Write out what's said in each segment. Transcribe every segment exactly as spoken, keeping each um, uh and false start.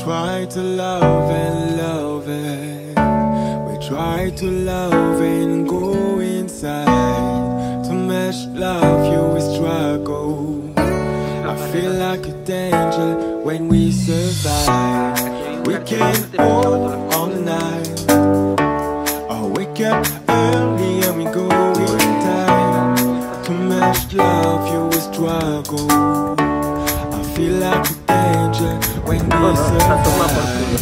try to love and love it. We try to love and go inside. To match love, you will struggle. I feel like a danger when we survive. We can't hold all night. I wake up early and we go in time. To match love, you will struggle. I feel like a danger when we survive.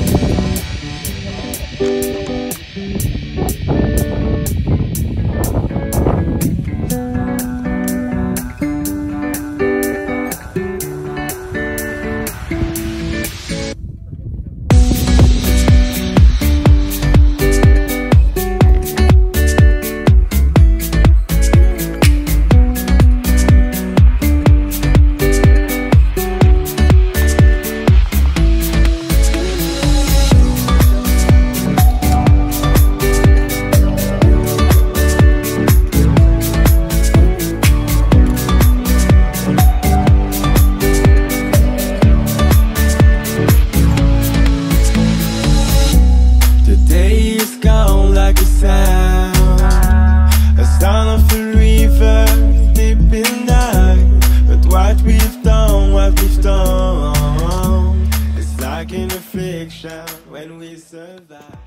When we survive.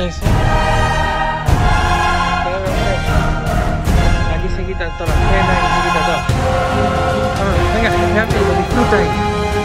Eso. Aquí se quitan todas las penas y se quita todo. Vamos, venga, rápido, disfruta ahí.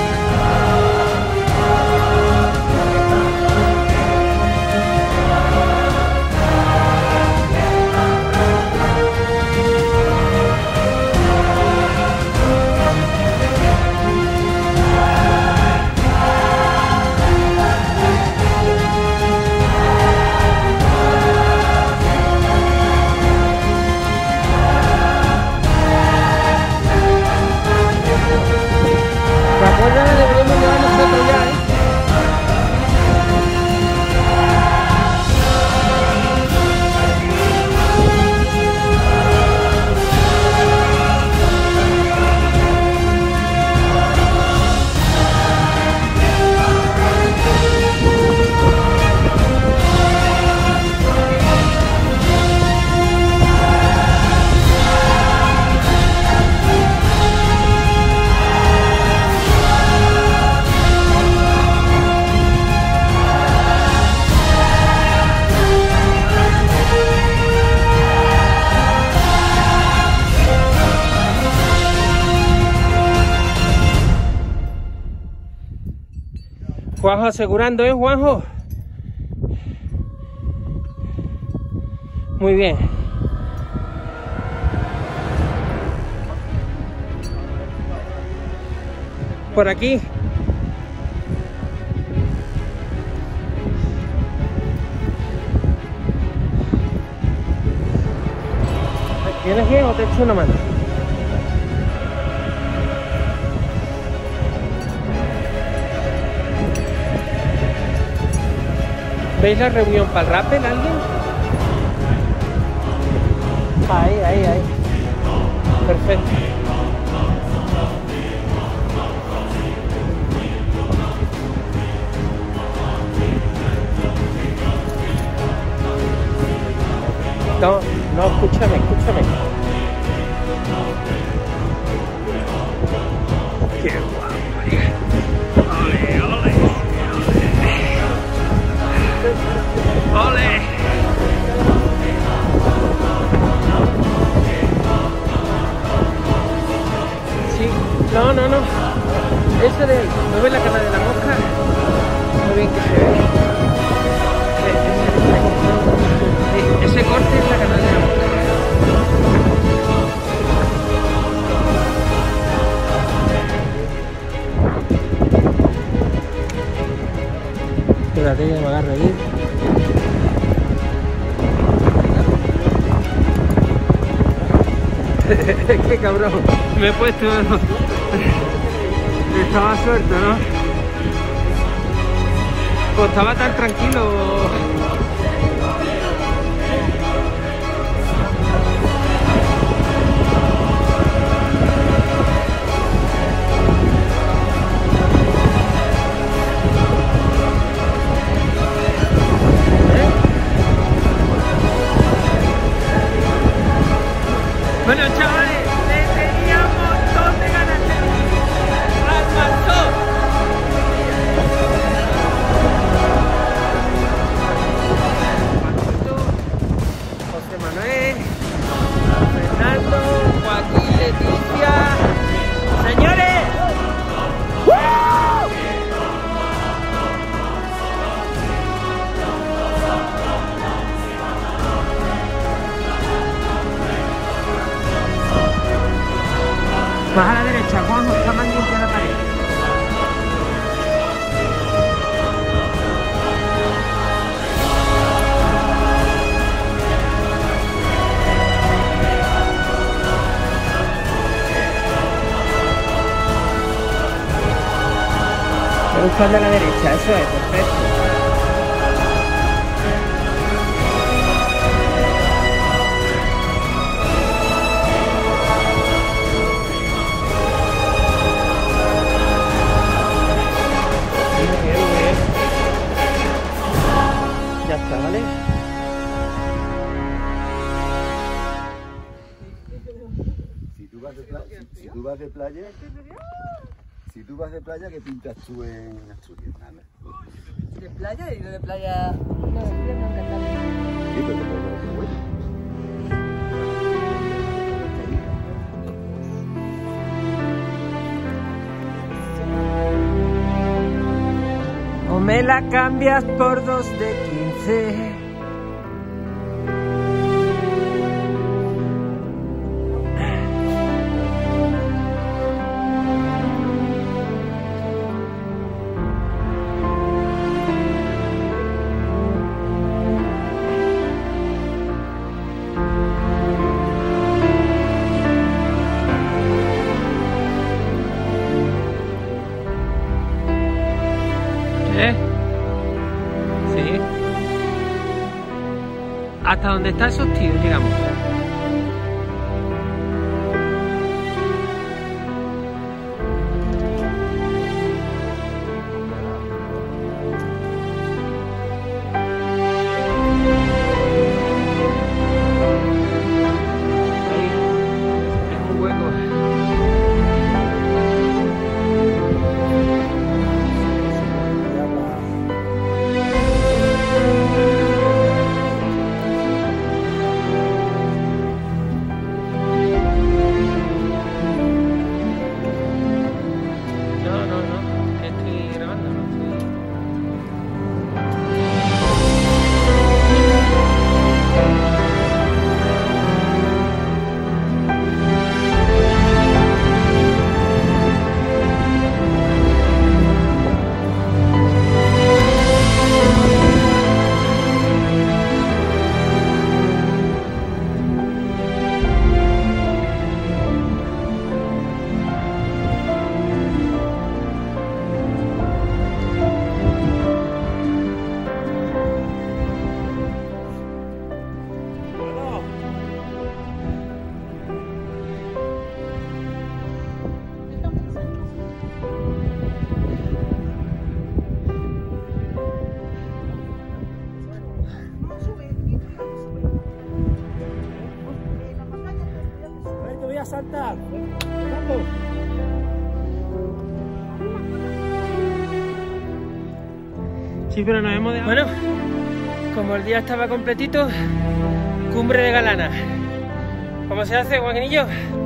Juanjo asegurando, ¿eh, Juanjo? Muy bien. Por aquí. ¿Tienes bien o te echo una mano? ¿Veis la reunión para el rappel, alguien? Ahí, ahí, ahí. Perfecto. No, no, escúchame, escúchame. Qué guapo, hija. Ole, ole. ¡Ole! Sí, no, no, no. Ese de ahí, ¿no ves la cara de la mosca? Muy bien que se ve. Ese, ese, ese corte es la cara de la mosca. Espérate, ya me agarro ahí. Qué cabrón, me he puesto. Estaba suelto, ¿no? Pues estaba tan tranquilo. Bueno, chavales, le tenía un montón de ganas de alcanzó. José Manuel, Fernando, Joaquín, Leticia. ¡Señores! Más a la derecha, Juanjo, está más limpia la pared. Me gusta de la derecha, eso es, perfecto. Ya está, ¿vale? Si tú vas de playa, si, si tú vas de playa, si tú vas de playa, ¿qué pintas tú en Asturias? Nada. ¿De playa? ¿Y de playa? No, de playa no, Cantabria. Sí, pero como no, bueno. O me la cambias por dos de quince. ¿Eh? Sí. Hasta donde está el sostenido, llegamos. Ahí, es un hueco. No, no, no, estoy grabando, no estoy... Te voy a saltar. Sí, pero nos hemos dejado... Bueno, como el día estaba completito, cumbre de Galana. ¿Cómo se hace, Joaquinillo?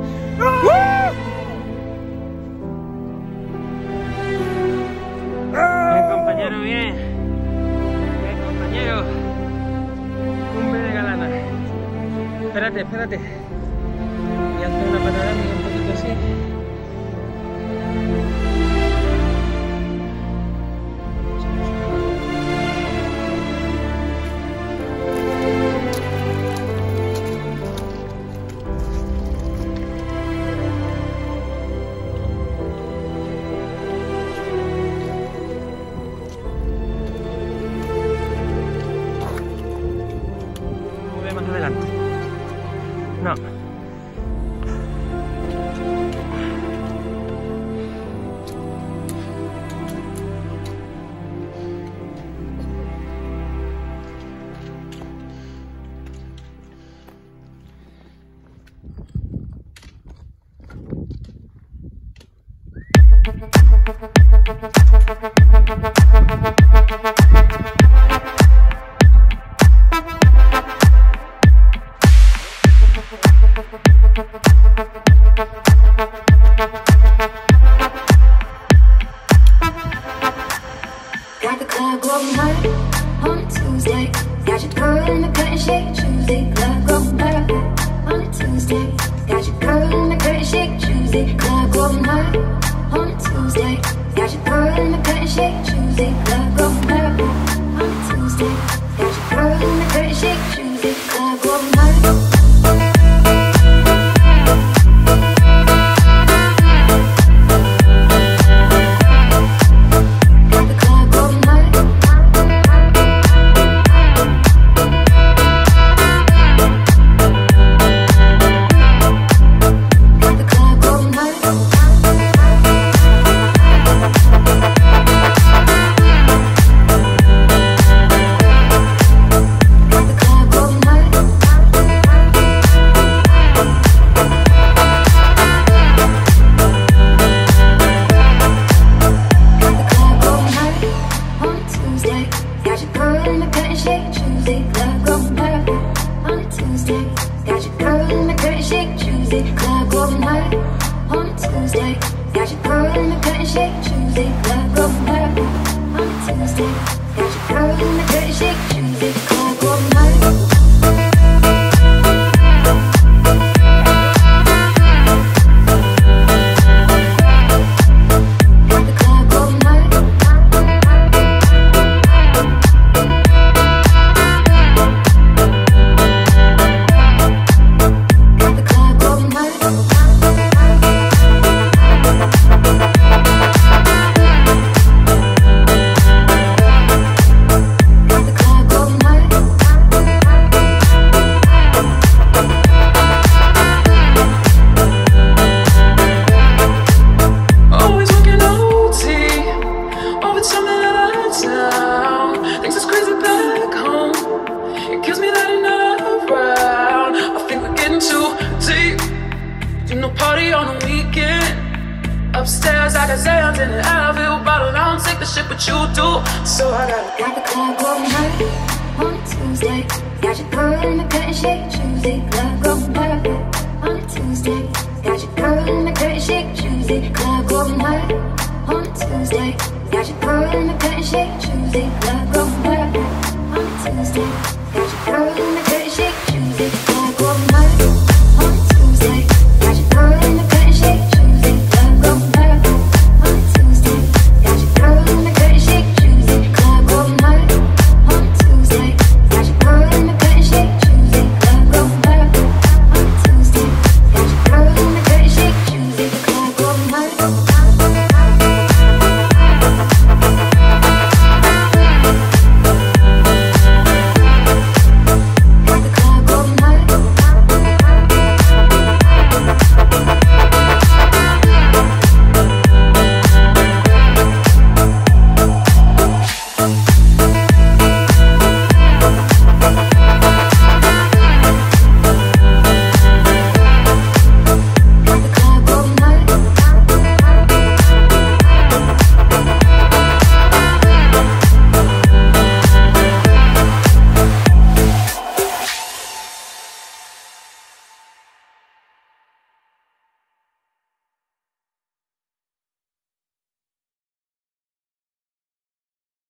Bien, compañero, bien. Bien, compañero. Cumbre de Galana. Espérate, espérate. Voy a hacer una panorámica un poquito así. Más adelante. No. Got the club going hard on a Tuesday. Got your girl in the curtain shake Tuesday. Club going hard on a Tuesday. Got your girl in the curtain shake Tuesday. Club going hard on a Tuesday. Got your girl in the curtain shake Tuesday. Club going hard on a Tuesday. Got your girl in the curtain shake Tuesday. Club going hard. shake, choosy, club going hard on a Tuesday. Got your girl in the curtain shake, choosy, club going hard on a Tuesday. Got your girl in the curtain shake, choosy, club going hard on a Tuesday. Got your girl in the curtain shake, choosy, club going hard. Upstairs, I got Zans in an Advil bottle. I don't take the shit, but you do. So I got got the club going hard on a Tuesday. Got your girl in the curtain shake, choosy, club going hard on a Tuesday. Got your girl in the curtain shake, choosy, club going hard on a Tuesday. Got your girl in the curtain shake, choosy, club going hard on a Tuesday. Got your girl in the